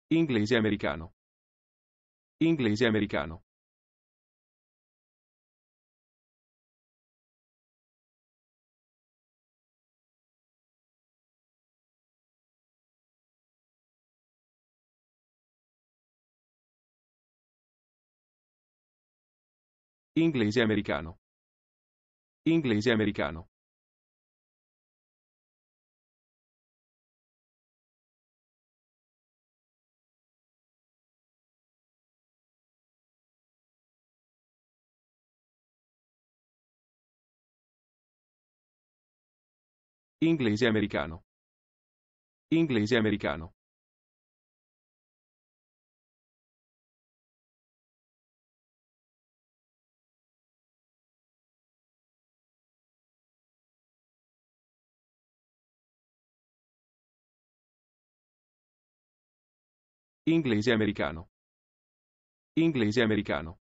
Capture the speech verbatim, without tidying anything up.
Inglese americano. Inglese americano. Inglese americano. Inglese americano. Inglese americano. Inglese americano. Inglese americano. Inglese americano.